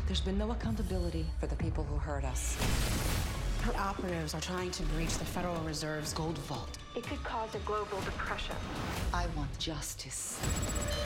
There's been no accountability for the people who hurt us. Her operatives are trying to breach the Federal Reserve's gold vault. It could cause a global depression. I want justice.